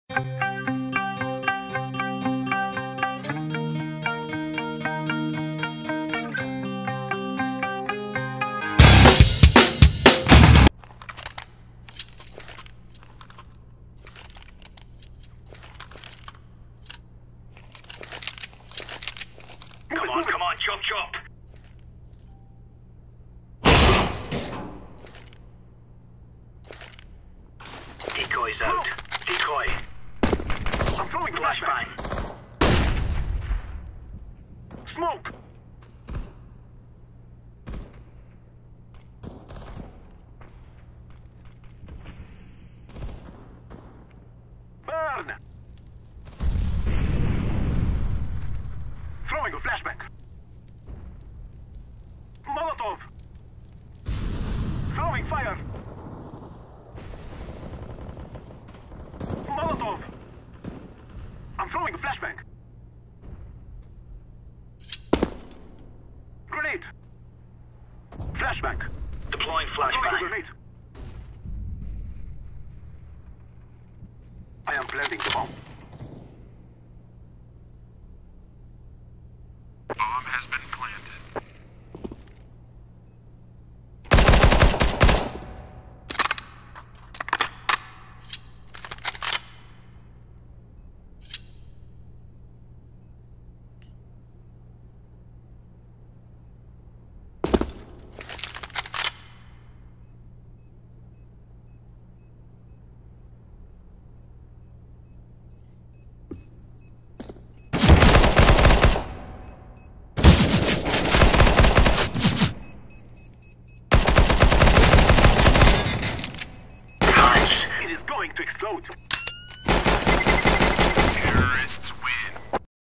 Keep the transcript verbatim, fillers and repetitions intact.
Come on, come on, chop chop! Decoy's out. Decoy. I'm throwing flashbang. Smoke! Burn! Throwing a flashbang. Molotov! Throwing fire! Molotov! I'm throwing a flashbang. Grenade! Flashbang. Deploying flashbang. Grenade. I am planting the bomb. Bomb has been planted. It is going to explode.